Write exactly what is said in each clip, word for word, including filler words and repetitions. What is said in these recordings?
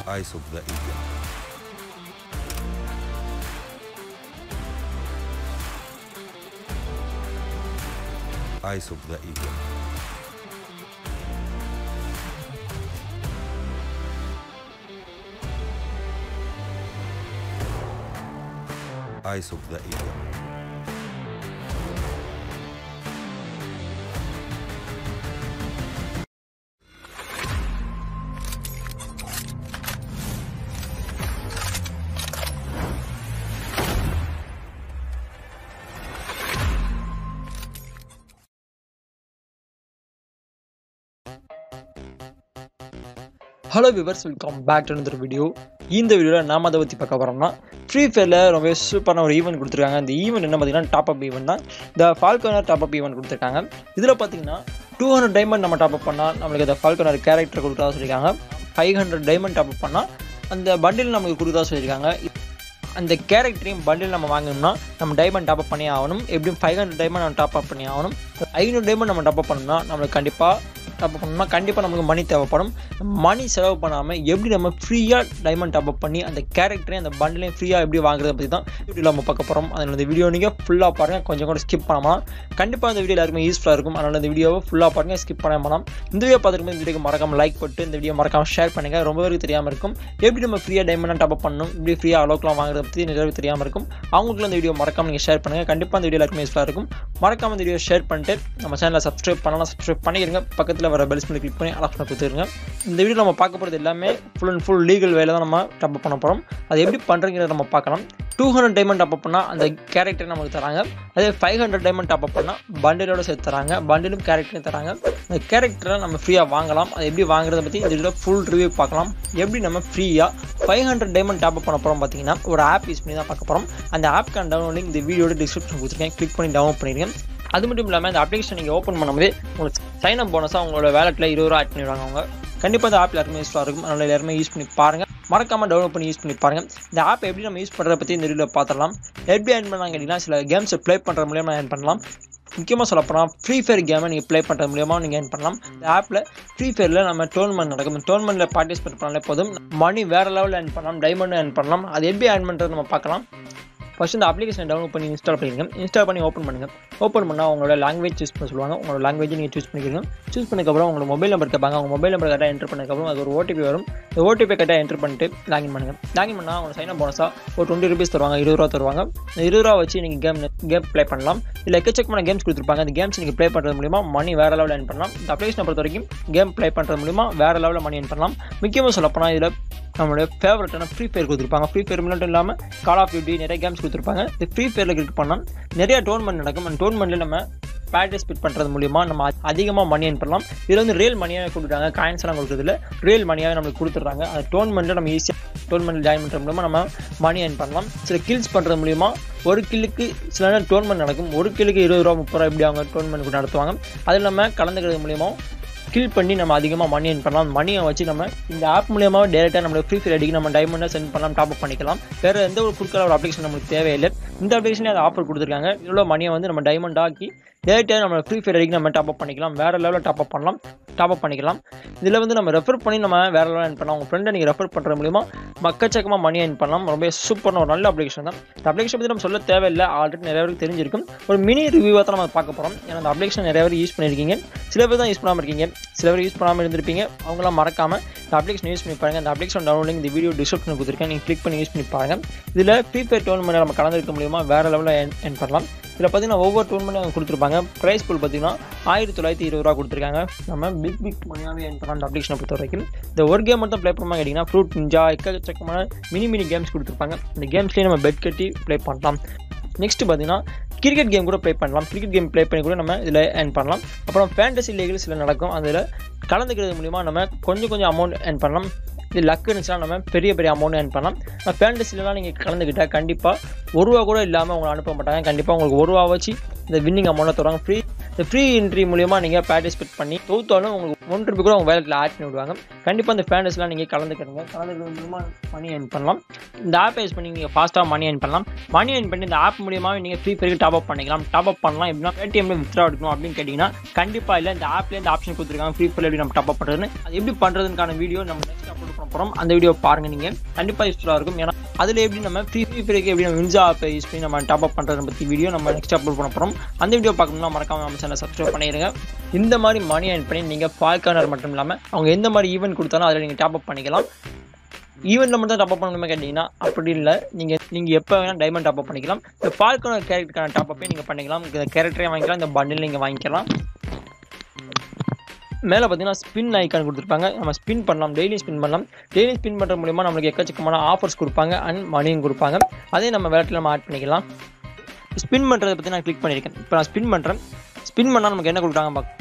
Eyes of the eagle. Eyes of the eagle. Eyes of the eagle. Hello viewers, welcome back to another video. இந்த வீடியோல நாம அத பத்தி பார்க்க போறோம்னா ஃப்ரீ ஃபயர்ல ரொம்ப சூப்பரான ஒரு ஈவென்ட் கொடுத்திருக்காங்க. அந்த ஈவென்ட் என்ன பாத்தீங்கன்னா டாப் அப் ஈவென்ட் தான். இந்த Falconer டாப் அப் ஈவென்ட் கொடுத்திருக்காங்க. இதுல பாத்தீங்கன்னா two hundred டைமண்ட் நம்ம டாப் அப் பண்ணா நமக்கு அந்த Falconer கேரக்டர் கொடுத்ததா சொல்லிருக்காங்க. five hundred diamond top up பண்ணா அந்த பண்டில் நமக்கு கொடுத்ததா சொல்லிருக்காங்க. அந்த கேரக்டரையும் பண்டில் நம்ம வாங்கணும்னா நம்ம டைமண்ட் டாப் அப் பண்ணி ஆகணும். எப்படியும் five hundred டைமண்ட் நம்ம டாப் அப் பண்ணி ஆகணும். five hundred டைமண்ட் நம்ம டாப் அப் பண்ணோம்னா நமக்கு கண்டிப்பா டாப் அப் பண்ணோம்னா கண்டிப்பாக நமக்கு மணி தேவைப்படும். மணி செலவு பண்ணாமல் எப்படி நம்ம ஃப்ரீயாக டைமண்ட் டாப் அப் பண்ணி அந்த கேரக்டரையும் அந்த பண்டிலையும் ஃப்ரீயாக எப்படி வாங்குறத பற்றி தான் வீடியோவில் நம்ம பார்க்க போகிறோம். அதனால் இந்த வீடியோ நீங்கள் ஃபுல்லாக பாருங்கள், கொஞ்சம் கூட ஸ்கிப் பண்ணாமல். கண்டிப்பாக இந்த வீடியோ எல்லாருக்குமே யூஸ்ஃபுல்லாக இருக்கும். அதனால் இந்த வீடியோவை ஃபுல்லாக பாருங்கள், ஸ்கிப் பண்ணாமல். இந்த வீடியோ பார்த்துட்டு இந்த வீடியோக்கு மறக்காமல் லைக் போட்டு இந்த வீடியோ மறக்காமல் ஷேர் பண்ணுங்கள். ரொம்ப பேருக்கு தெரியாமல் இருக்கும் எப்படி நம்ம ஃப்ரீயாக டைமண்ட் டாப் அப் பண்ணணும், இப்படி ஃப்ரீயாக அளவுக்குலாம் வாங்குறத பற்றி நிறைய பேருக்கு தெரியாமல் இருக்கும். அவங்களுக்குள்ள இந்த வீடியோ மறக்காமல் நீங்கள் ஷேர் பண்ணுங்கள். கண்டிப்பாக இந்த வீடியோ எல்லாருக்குமே யூஸ்ஃபுல்லாக இருக்கும். மறக்காமல் இந்த வீடியோ ஷேர் பண்ணிட்டு நம்ம சேனலை சப்ஸ்கிரைப் பண்ணலாம், சப்ஸ்கிரைப் பண்ணிடுங்க. பக்கத்தில் வர பெல் சிம்பிளை கிளிக் பண்ணி ஆப்ஷனை கொடுத்துருங்க. இந்த வீடியோ நம்ம பார்க்க போகிறது எல்லாமே ஃபுல் அண்ட் ஃபுல் லீகல் வேலை தான் நம்ம டாப் அப் பண்ண போகிறோம். அது எப்படி பண்ணுறங்கிறத நம்ம பார்க்கலாம். Two hundred diamond top up பண்ணால் அந்த கேரக்டர் நமக்கு தராங்க. அதே five hundred diamond top up பண்ணால் பண்டிலோட சேர்த்து தராங்க. பண்டிலும் கேரக்டரையும் தராங்க. அந்த கேரக்டரை நம்ம ஃப்ரீயாக வாங்கலாம். அது எப்படி வாங்குறத பற்றி இந்த வீடியோ ஃபுல் ரிவ்யூ பார்க்கலாம். எப்படி நம்ம ஃப்ரீயாக five hundred diamond top up பண்ண போகிறோம் பார்த்தீங்கன்னா ஒரு ஆப் யூஸ் பண்ணி தான் பார்க்க போகிறோம். அந்த ஆப்க்கான டவுன்லோடிங் இந்த வீடியோட டிஸ்கிரிப்ஷன் கொடுத்துருக்கேன். கிளிக் பண்ணி டவுன்லோட் பண்ணிடுங்க. அது மட்டும் இல்லாமல் இந்த அப்ளிகேஷன் நீங்கள் ஓப்பன் பண்ணும்போது உங்களுக்கு சைன் அப் போனஸாக உங்களோட வேலெட்டில் இருபது ரூபா ஆட் பண்ணிடுவாங்க. அவங்க கண்டிப்பாக இந்த ஆப் எல்லாருமே யூஸ்ஃபுல்லாக இருக்கும். அதனால் எல்லாருமே யூஸ் பண்ணி பாருங்கள். மறக்காமல் டவுன்லோட் பண்ணி யூஸ் பண்ணி பாருங்கள். இந்த ஆப் எப்படி நம்ம யூஸ் பண்ணுறத பற்றி இந்த வீடியோவில் பார்த்துடலாம். எப்படி ஆன் பண்ணலாம் கேட்டிங்கன்னா சில கேம்ஸை ப்ளே பண்ணுற மூலியமாக ஆன் பண்ணலாம். முக்கியமாக சொல்லப்போனால் ஃப்ரீ ஃபயர் கேமை நீங்கள் ப்ளே பண்ணுறது மூலியமாக நீங்கள் ஏர்ன் பண்ணலாம். இந்த ஆப்பில் ஃப்ரீ ஃபயரில் நம்ம டோர்னமெண்ட் நடக்கும். டோர்னமெண்ட்டில் பார்ட்டிசிபேட் பண்ணாலே போதும், மணி வேறு லெவலில் ஏர்ன் பண்ணலாம், டைமண்டும் ஏர்ன் பண்ணலாம். அது எப்படி ஏர்ன் பண்ணுறது நம்ம பார்க்கலாம். ஃபர்ஸ்ட் இந்த அப்ளிகேஷன் டவுன்லோட் பண்ணி இன்ஸ்டால் பண்ணிடுங்க. இன்ஸ்டால் பண்ணி ஓப்பன் பண்ணுங்கள். ஓப்பன் பண்ணால் உங்களோட லாங்குவேஜ் சூஸ் பண்ண சொல்லுவாங்க. உங்களோட லாங்குவேஜ் நீங்கள் சூஸ் பண்ணிக்கிறீங்க. சூஸ் பண்ணதுக்கப்புறம் உங்களோட மொபைல் நம்பர் கேட்பாங்க. உங்கள் மொபைல் நம்பர் கரெக்டாக என்ட்ரு பண்ணதுக்கப்புறம் அது ஒரு ஓடிபி வரும். இந்த ஓடிபி கரெக்டாக என்ட்ரு பண்ணிட்டு லாகின் பண்ணுங்கள். லாகின் பண்ணால் அவங்க சைன் அப் போனஸாக ஒரு டுவெண்ட்டி ருபீஸ் தருவாங்க, இருபது ரூபா தருவாங்க. இந்த இருபது ரூபா வச்சு நீங்கள் கேம் கேம் ப்ளே பண்ணலாம். இதில் எக்கச்சக்கமான கேம்ஸ் கொடுத்துருப்பாங்க. அந்த கேம்ஸ் நீங்கள் ப்ளே பண்ணுறது மூலிமா மணி வேறு லெவலில் ஏர்ன் பண்ணலாம். இந்த அப்ளிகேஷனை பொறுத்த வரைக்கும் கேம் ப்ளே பண்ணுறது மூலிமா வேறு லெவலில் மணி ஏர்ன் பண்ணலாம். முக்கியமாக சொல்லப்போனால் இதில் நம்மளுடைய ஃபேவரட்டான ஃப்ரீ ஃபயர் கொடுத்துருப்பாங்க. ஃப்ரீ ஃபயர் மட்டும் இல்லாமல் கால் ஆஃப் டியூட்டி நிறைய கேம்ஸ் கொடுத்துருப்பாங்க. இந்த ஃப்ரீ ஃபயரில் கிளிக் பண்ணால் நிறைய டோர்னமெண்ட் நடக்கும். அந்த டோர்னமெண்ட்டில் நம்ம பார்ட்டிசிபேட் பண்ணுறது மூலிமா நம்ம அதிகமாக மணி ஏர்ன் பண்ணலாம். இதில் வந்து ரியல் மணியாக கொடுக்குறாங்க. காயின்ஸ் எல்லாம் கொடுக்குறதுல ரியல் மணியாக நம்மளுக்கு கொடுத்துட்றாங்க. அந்த டோர்னமெண்ட்டில் நம்ம ஈஸியாக டோர்னமெண்ட் ஜாயின் பண்ணுறது மூலமாக நம்ம மணி ஏர்ன் பண்ணலாம். சில கில்ஸ் பண்ணுறது மூலிமா ஒரு கில்லுக்கு சில நேரம் டோர்னமெண்ட் நடக்கும். ஒரு கில்லுக்கு இருபது ரூபா முப்பது ரூபா இப்படி அவங்க டோர்னமெண்ட் நடத்துவாங்க. அதில் நம்ம கலந்துக்கிறது மூலிமா கில் பண்ணி நம்ம அதிகமாக மணி ஏர்ன் பண்ணலாம். மணியை வச்சு நம்ம இந்த ஆப் மூலியமாக டேரெக்டாக நம்மளோட ஃப்ரீ ஃபயர் ஐடிக்கு நம்ம டைமண்டாக சென்ட் பண்ணலாம், டாப் அப் பண்ணிக்கலாம். வேறு எந்த ஒரு குறுக்கால ஒரு அப்ளிகேஷன் நம்மளுக்கு தேவையில்லை. இந்த அப்ளிகேஷனே அது ஆஃபர் கொடுத்துருக்காங்க. இவ்வளோ மணியை வந்து நம்ம டைமண்ட் ஆக்கி டேரெக்டாக நம்ம ஃப்ரீ ஃபயர் ஐடிக்கு நம்ம டாப் அப் பண்ணிக்கலாம். வேறு லெவலில் டாப் அப் பண்ணலாம், டாப் அப் பண்ணிக்கலாம். இதில் வந்து நம்ம ரெஃபர் பண்ணி நம்ம வேறு லெவலில் ஏர்ன் பண்ணலாம். உங்கள் ஃப்ரெண்டை நீங்கள் ரெஃபர் பண்ணுறது மூலிமா மக்கச்சக்கமாக மணி ஏர்ன் பண்ணலாம். ரொம்ப சூப்பரான ஒரு நல்ல அப்ளிகேஷன் தான். இந்த அப்ளிகேஷன் பற்றி நம்ம சொல்ல தேவையில்லை, ஆல்ரெடி நிறைய பேருக்கு தெரிஞ்சிருக்கும். ஒரு மினி ரிவ்யூவாக தான் நம்ம பார்க்க போகிறோம். ஏன்னா அந்த அப்ளிகேஷன் நிறைய பேர் யூஸ் பண்ணியிருக்கீங்க, சில பேர் தான் யூஸ் பண்ணாமல் இருக்கீங்க, சில பேர் யூஸ் பண்ணாமல் இருந்திருப்பீங்க. அவங்களாம் மறக்காமல் இந்த அப்ளிகேஷன் யூஸ் பண்ணி பாருங்கள். இந்த அப்ளிகேஷன் டவுன்லோடிங் இந்த வீடியோ டிஸ்கிரிப்ஷன் கொடுத்துருக்கேன். நீங்கள் கிளிக் பண்ணி யூஸ் பண்ணி பாருங்கள். இதில் ஃப்ரீ ஃபயர் டோர்னமெண்ட் நம்ம கலந்துருக்க மூலியமாக வேறு லெவலில் ஏர்ன் பண்ணலாம். இதில் பார்த்தீங்கன்னா ஒவ்வொரு டோர்னமெண்ட்டும் அவங்க கொடுத்துருப்பாங்க. ப்ரைஸ் பூல் பார்த்தீங்கன்னா ஆயிரத்தி தொள்ளாயிரத்தி இருபது ரூபா கொடுத்துருக்காங்க. நம்ம பிக் பிக் மணியாகவே ஏர்ன் பண்ணலாம். இந்த அப்ளிகேஷனை பொறுத்த வரைக்கும் இந்த ஒரு கேம் மட்டும் ப்ளே பண்ணாமல் கேட்டிங்கன்னா ஃப்ரூட் நிஞ்சா எக்கச்சக்கமான மினி மினி கேம்ஸ் கொடுத்துருப்பாங்க. இந்த கேம்ஸ்லேயே நம்ம பெட் கட்டி ப்ளே பண்ணலாம். நெக்ஸ்ட் பார்த்தீங்கன்னா கிரிக்கெட் கேம் கூட ப்ளே பண்ணலாம். கிரிக்கெட் கேம் ப்ளே பண்ணி கூட நம்ம இதில் ஏர்ன் பண்ணலாம். அப்புறம் ஃபேண்டசி லீக்ஸ் சில நடக்கும். அதில் கலந்துக்கிறது மூலிமா நம்ம கொஞ்சம் கொஞ்சம் அமௌண்ட் ஏர்ன் பண்ணலாம். இது லக் இருந்துச்சுன்னா நம்ம பெரிய பெரிய அமௌண்ட் ஏர்ன் பண்ணலாம். ஃபேண்டசிலாம் நீங்கள் கலந்துக்கிட்டால் கண்டிப்பாக ஒரு ரூபா கூட இல்லாமல் உங்களை அனுப்ப மாட்டாங்க. கண்டிப்பாக உங்களுக்கு ஒரு ரூபா வச்சு இந்த வின்னிங் அமௌண்ட்டை தருவாங்க. ஃப்ரீ இந்த ஃப்ரீ என்ட்ரி மூலியமாக நீங்கள் பார்ட்டிசிபேட் பண்ணி தோத்தாலும் உங்களுக்கு ஒன் ருபி கூட உங்கள் வேலெட்டில் ஆட் பண்ணி விடுவாங்க. கண்டிப்பாக இந்த ஃபேண்டஸ்லாம் நீங்கள் கலந்துக்கிடுங்க. கலந்துக்கிறது மூலியமாக மணி ஏர்ன் பண்ணலாம். இந்த ஆப் யூஸ் பண்ணி நீங்கள் ஃபாஸ்ட்டாக மணி ஏர்ன் பண்ணலாம். மணி ஏர்ன் பண்ணி இந்த ஆப் மூலியமாக நீங்கள் ஃப்ரீ ஃபயருக்கு டாப் அப் பண்ணிக்கலாம். டாப் அப் பண்ணலாம். எப்படின்னா ஏடிஎம்ல வித்ரா எடுக்கணும் அப்படின்னு கேட்டிங்கன்னா கண்டிப்பாக இல்லை. இந்த ஆப்லேயே இந்த ஆப்ஷன் கொடுத்துருக்காங்க ஃப்ரீ ஃபயர் எப்படி நம்ம டாப் அப் பண்ணுறதுன்னு. அது எப்படி பண்ணுறதுக்கான வீடியோ நம்ம நெக்ஸ்ட் அப்லோட் பண்ண போகிறோம். அந்த வீடியோ பாருங்கள், நீங்கள் கண்டிப்பாக யூஸ்ஃபுல்லாக இருக்கும். ஏன்னா அதில் எப்படி நம்ம ஃப்ரீ ஃபயருக்கு எப்படி நம்ம வின்ஜா ஆப்பை யூஸ் பண்ணி நம்ம டாப் அப் பண்ணுறதை பற்றி வீடியோ நம்ம நெக்ஸ்ட் அப்லோட் பண்ண போகிறோம். அந்த வீடியோ பார்க்கணும்னா மறக்காம நம்ம சேனலை சப்ஸ்கிரைப் பண்ணிடுங்க. இந்த மாதிரி மணி ஏர்ன் பண்ணி நீங்கள் ஃபால்கனர் மட்டும் இல்லாமல் அவங்க எந்த மாதிரி ஈவெண்ட் கொடுத்தாலும் அதில் நீங்கள் டாப் அப் பண்ணிக்கலாம். ஈவெண்ட்டில் மட்டும் டாப் அப் பண்ணணுமே கேட்டிங்கன்னா அப்படி இல்லை, நீங்கள் நீங்கள் எப்போ வேணால் டைமண்ட் டாப் அப் பண்ணிக்கலாம். இந்த ஃபால்கனர் கேரக்டருக்கான டாப் அப்பே நீங்கள் பண்ணிக்கலாம். இந்த கேரக்டரே வாங்கிக்கலாம், இந்த பண்டில் நீங்கள் வாங்கிக்கலாம். மேலே பார்த்தீங்கன்னா ஸ்பின் ஐக்கான் கொடுத்துருப்பாங்க. நம்ம ஸ்பின் பண்ணலாம், டெய்லி ஸ்பின் பண்ணலாம். டெய்லி ஸ்பின் பண்ணுற மூலிமா நம்மளுக்கு எக்கச்சக்கமான ஆஃபர்ஸ் கொடுப்பாங்க அண்ட் மணியும் கொடுப்பாங்க. அதே நம்ம விளையாட்டில் நம்ம ஆட் பண்ணிக்கலாம். ஸ்பின் பண்ணுறதை பற்றி நான் கிளிக் பண்ணியிருக்கேன். இப்போ நான் ஸ்பின் பண்ணுறேன். ஸ்பின் பண்ணால் நமக்கு என்ன கொடுக்குறாங்க பார்க்க.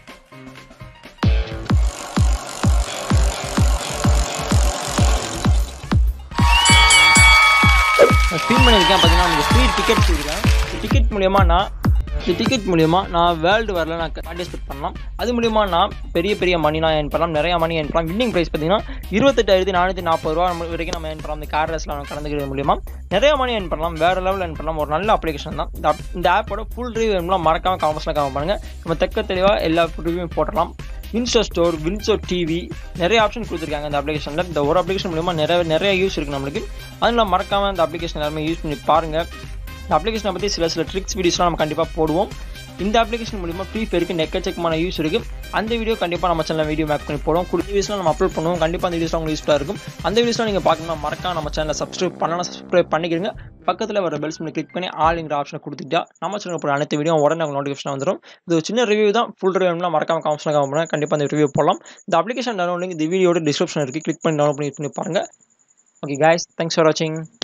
ஸ்பின் பண்ணியிருக்கேன். பார்த்தீங்கன்னா நமக்கு ஃப்ரீ டிக்கெட் கொடுக்குறேன். டிக்கெட் மூலிமா நான் இந்த டிக்கெட் மூலிமா நான் வேர்ல்டு வரல நான் பார்ட்டிசிபேட் பண்ணலாம். அது மூலிமா நான் பெரிய பெரிய மணி நான் ஏர்ன் பண்ணலாம், நிறையா மணி ஏர்ன் பண்ணலாம். வின்னிங் ப்ரைஸ் பார்த்தீங்கன்னா இருபத்தெட்டாயிரத்தி நானூற்றி நாற்பது ரூபா நம்ம வரைக்கும் நம்ம ஏர்ன் பண்ணலாம். இந்த கார் ரேஸில் நம்ம கலந்துக்கிறது மூலிமா நிறையா மணி ஏர்ன் பண்ணலாம், வேறு லெவலில் ஏர்ன் பண்ணலாம். ஒரு நல்ல அப்ளிகேஷன் தான். இந்த இந்த ஆப்போட ஃபுல் ரிவ்யூ வேணும்னா மறக்காமல் காமெண்ட்ஸில் கமெண்ட் பண்ணுங்கள். நம்ம தெக்க தெளிவாக எல்லா ரிவ்யூவும் போட்டலாம். வின்சோ ஸ்டோர், வின்சோ டிவி, நிறைய ஆப்ஷன் கொடுத்துருக்காங்க இந்த அப்ளிகேஷனில். இந்த ஒரு அப்ளிகேஷன் மூலிமா நிறைய நிறைய யூஸ் இருக்குது நம்மளுக்கு. அதனால் மறக்காமல் இந்த அப்ளிகேஷன் எல்லாருமே யூஸ் பண்ணி பாருங்கள். இந்த அப்ளிகேஷனை பற்றி சில சில ட்ரிக்ஸ் வீடியோஸ்லாம் நம்ம கண்டிப்பாக போடுவோம். இந்த அப்ளிகேஷன் மூலிமா ஃப்ரீ ஃபயருக்கு எக்கச்சக்கமான யூஸ் இருக்குது. அந்த வீடியோ கண்டிப்பாக நம்ம சேனலில் வீடியோ மேக் பண்ணி போடுவோம். குடி வீடியோஸ்லாம் நம்ம அப்லோட் பண்ணுவோம். கண்டிப்பாக அந்த வீடியோஸ்லாம் உங்களுக்கு யூஸ்ஃபுல்லாக இருக்கும். அந்த வீடியோஸ்லாம் நீங்கள் பார்க்கணும்னா மறக்காம நம்ம சேனலை சப்ஸ்கிரைப் பண்ணலாம், சப்ஸ்கிரைப் பண்ணிக்கிறீங்க. பக்கத்தில் வர பெல்ஸ் பண்ணி கிளிக் பண்ணி ஆளுங்கிற ஆப்ஷனை கொடுத்துட்டா நம்ம சேனல் போகிற அனைத்து வீடியோ உடனே உங்களுக்கு நோட்டிஃபிகேஷன் வந்துடும். இது ஒரு சின்ன ரிவ்யூ தான். ஃபுல் ரிவ்யூலாம் மறக்காம காமெண்ட்ஸில் கமெண்ட் பண்ணுங்கள். கண்டிப்பாக அந்த ரிவ்யூ போடலாம். இந்த அப்ளிகேஷன் டவுன்லோட் லிங்க் இந்த வீடியோட டிஸ்கிரிப்ஷன் இருக்குது. கிளிக் பண்ணி டவுன்லோட் பண்ணி பண்ணி பாருங்கள். Okay guys, thanks for watching.